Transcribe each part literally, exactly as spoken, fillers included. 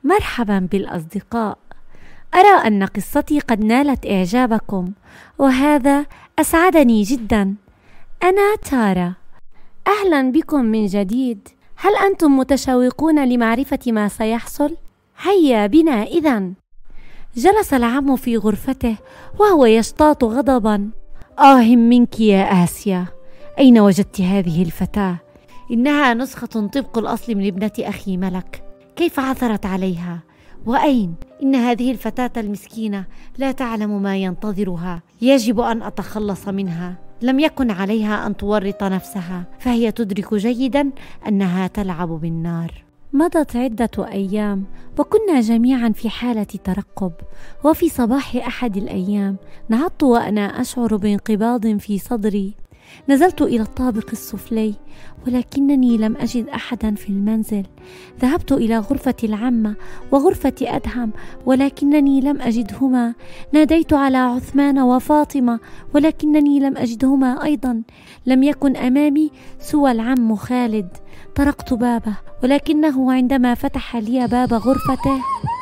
مرحبا بالأصدقاء. أرى أن قصتي قد نالت إعجابكم، وهذا أسعدني جدا. أنا تارا، أهلا بكم من جديد. هل أنتم متشوقون لمعرفة ما سيحصل؟ هيا بنا إذن. جلس العم في غرفته وهو يشتاط غضبا. آه منك يا آسيا، أين وجدت هذه الفتاة؟ إنها نسخة طبق الأصل من ابنة أخي ملك. كيف عثرت عليها؟ وأين؟ إن هذه الفتاة المسكينة لا تعلم ما ينتظرها. يجب أن أتخلص منها. لم يكن عليها أن تورط نفسها، فهي تدرك جيدا أنها تلعب بالنار. مضت عدة أيام وكنا جميعا في حالة ترقب. وفي صباح أحد الأيام نهضت وأنا أشعر بانقباض في صدري. نزلت إلى الطابق السفلي ولكنني لم أجد أحدا في المنزل. ذهبت إلى غرفة العمة وغرفة أدهم ولكنني لم أجدهما. ناديت على عثمان وفاطمة ولكنني لم أجدهما أيضا. لم يكن أمامي سوى العم خالد. طرقت بابه ولكنه عندما فتح لي باب غرفته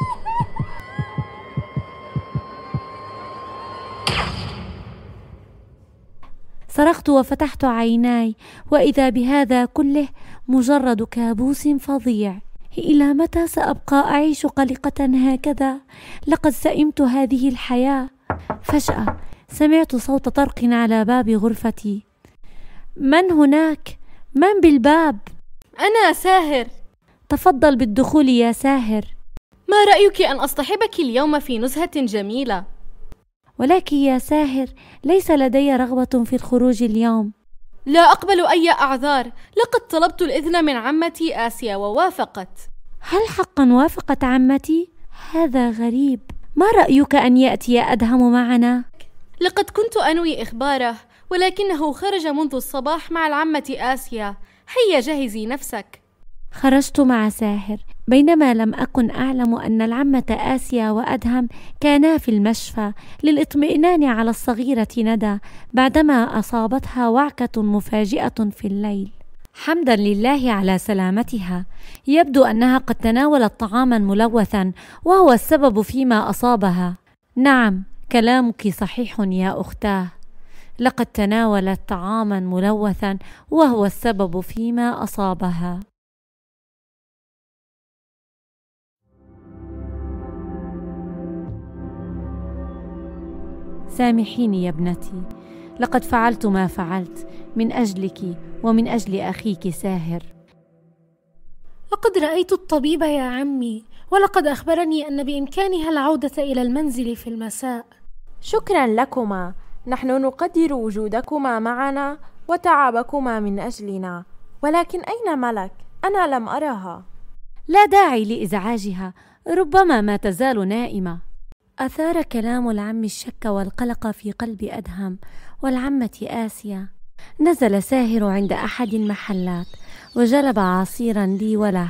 صرخت وفتحت عيناي، وإذا بهذا كله مجرد كابوس فظيع. إلى متى سأبقى أعيش قلقة هكذا؟ لقد سئمت هذه الحياة. فجأة سمعت صوت طرق على باب غرفتي. من هناك؟ من بالباب؟ أنا ساهر. تفضل بالدخول يا ساهر. ما رأيك أن أصطحبك اليوم في نزهة جميلة؟ ولكن يا ساهر ليس لدي رغبة في الخروج اليوم. لا أقبل أي أعذار. لقد طلبت الإذن من عمتي آسيا ووافقت. هل حقا وافقت عمتي؟ هذا غريب. ما رأيك أن يأتي أدهم معنا؟ لقد كنت أنوي إخباره ولكنه خرج منذ الصباح مع العمة آسيا. هيا جهزي نفسك. خرجت مع ساهر بينما لم أكن أعلم أن العمة آسيا وأدهم كانا في المشفى للإطمئنان على الصغيرة ندى بعدما أصابتها وعكة مفاجئة في الليل. حمدا لله على سلامتها. يبدو أنها قد تناولت طعاما ملوثا وهو السبب فيما أصابها. نعم، كلامك صحيح يا أختاه. لقد تناولت طعاما ملوثا وهو السبب فيما أصابها. سامحيني يا ابنتي، لقد فعلت ما فعلت من أجلك ومن أجل أخيك ساهر. لقد رأيت الطبيب يا عمي، ولقد أخبرني أن بإمكانها العودة إلى المنزل في المساء. شكرا لكما، نحن نقدر وجودكما معنا وتعبكما من أجلنا. ولكن أين ملك؟ أنا لم أرها. لا داعي لإزعاجها، ربما ما تزال نائمة. أثار كلام العم الشك والقلق في قلب أدهم والعمة آسيا. نزل ساهر عند أحد المحلات وجلب عصيرا لي وله.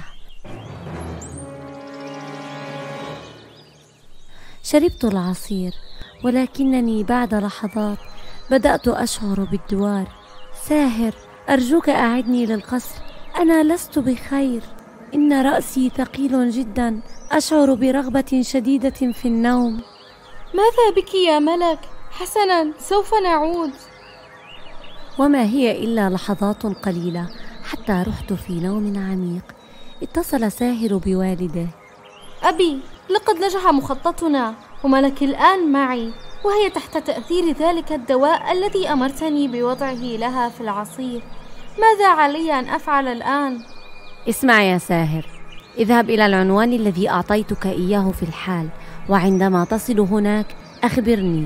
شربت العصير ولكنني بعد لحظات بدأت أشعر بالدوار. ساهر، أرجوك أعدني للقصر، أنا لست بخير. إن رأسي ثقيل جدا، أشعر برغبة شديدة في النوم. ماذا بك يا ملك؟ حسنا، سوف نعود. وما هي إلا لحظات قليلة حتى رحت في نوم عميق. اتصل ساهر بوالده. أبي، لقد نجح مخططنا وملك الآن معي، وهي تحت تأثير ذلك الدواء الذي أمرتني بوضعه لها في العصير. ماذا علي أن أفعل الآن؟ اسمع يا ساهر، اذهب إلى العنوان الذي أعطيتك إياه في الحال، وعندما تصل هناك أخبرني.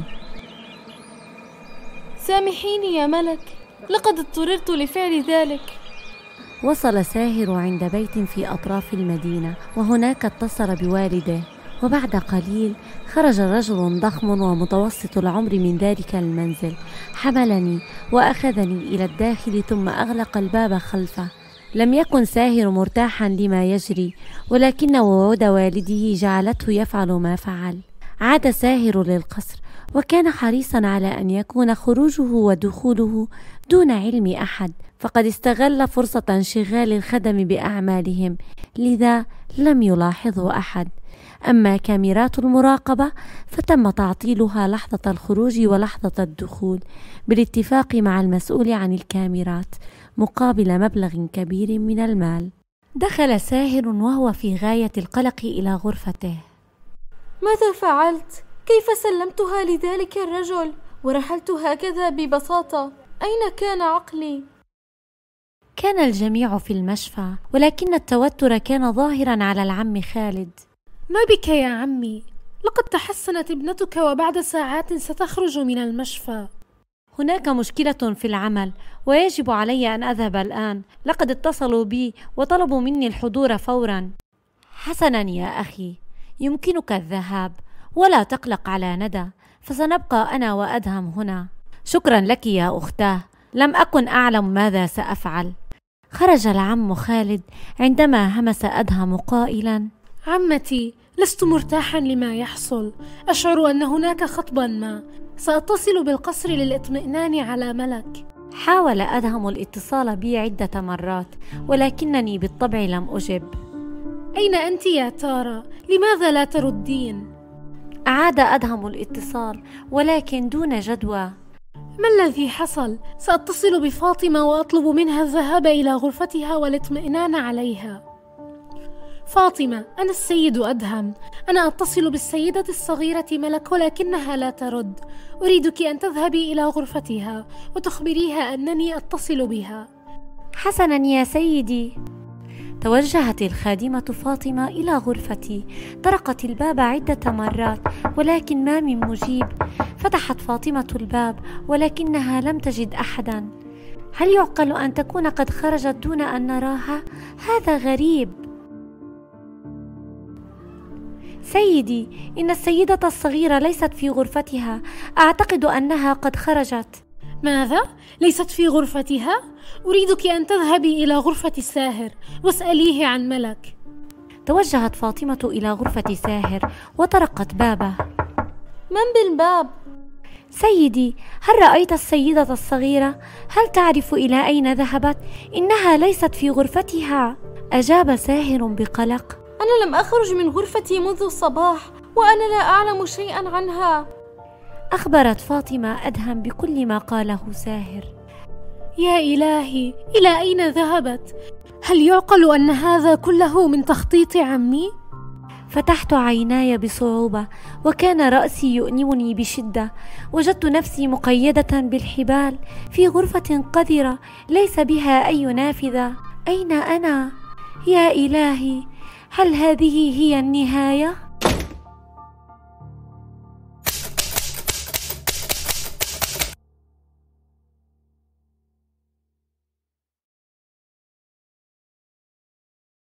سامحيني يا ملك، لقد اضطررت لفعل ذلك. وصل ساهر عند بيت في أطراف المدينة، وهناك اتصل بوالده. وبعد قليل خرج رجل ضخم ومتوسط العمر من ذلك المنزل. حملني وأخذني إلى الداخل ثم أغلق الباب خلفه. لم يكن ساهر مرتاحا لما يجري، ولكن وعود والده جعلته يفعل ما فعل. عاد ساهر للقصر وكان حريصا على أن يكون خروجه ودخوله دون علم أحد، فقد استغل فرصة انشغال الخدم بأعمالهم، لذا لم يلاحظه أحد. أما كاميرات المراقبة فتم تعطيلها لحظة الخروج ولحظة الدخول بالاتفاق مع المسؤول عن الكاميرات مقابل مبلغ كبير من المال. دخل ساهر وهو في غاية القلق إلى غرفته. ماذا فعلت؟ كيف سلمتها لذلك الرجل ورحلت هكذا ببساطة؟ أين كان عقلي؟ كان الجميع في المشفى، ولكن التوتر كان ظاهرا على العم خالد. ما بك يا عمي؟ لقد تحسنت ابنتك وبعد ساعات ستخرج من المشفى. هناك مشكلة في العمل ويجب علي أن أذهب الآن، لقد اتصلوا بي وطلبوا مني الحضور فورا. حسنا يا أخي، يمكنك الذهاب ولا تقلق على ندى، فسنبقى أنا وأدهم هنا. شكرا لك يا أختاه، لم أكن أعلم ماذا سأفعل. خرج العم خالد عندما همس أدهم قائلا: عمتي، لست مرتاحا لما يحصل، أشعر أن هناك خطبا ما، سأتصل بالقصر للإطمئنان على ملك. حاول أدهم الاتصال بي عدة مرات، ولكنني بالطبع لم أجب. أين أنت يا تارا؟ لماذا لا تردين؟ أعاد أدهم الاتصال ولكن دون جدوى. ما الذي حصل؟ سأتصل بفاطمة وأطلب منها الذهاب إلى غرفتها والاطمئنان عليها. فاطمة، أنا السيد أدهم، أنا أتصل بالسيدة الصغيرة ملك ولكنها لا ترد، أريدك أن تذهبي إلى غرفتها وتخبريها أنني أتصل بها. حسنا يا سيدي. توجهت الخادمة فاطمة إلى غرفتي، طرقت الباب عدة مرات ولكن ما من مجيب. فتحت فاطمة الباب ولكنها لم تجد أحدا. هل يعقل أن تكون قد خرجت دون أن نراها؟ هذا غريب. سيدي، إن السيدة الصغيرة ليست في غرفتها، أعتقد أنها قد خرجت. ماذا؟ ليست في غرفتها؟ أريدك أن تذهبي إلى غرفة ساهر واسأليه عن ملك. توجهت فاطمة إلى غرفة ساهر وطرقت بابه. من بالباب؟ سيدي، هل رأيت السيدة الصغيرة؟ هل تعرف إلى أين ذهبت؟ إنها ليست في غرفتها، أجاب ساهر بقلق. أنا لم أخرج من غرفتي منذ الصباح وأنا لا أعلم شيئا عنها. أخبرت فاطمة أدهم بكل ما قاله ساهر. يا إلهي، إلى أين ذهبت؟ هل يعقل أن هذا كله من تخطيط عمي؟ فتحت عيناي بصعوبة وكان رأسي يؤلمني بشدة. وجدت نفسي مقيدة بالحبال في غرفة قذرة ليس بها أي نافذة. أين أنا؟ يا إلهي، هل هذه هي النهاية؟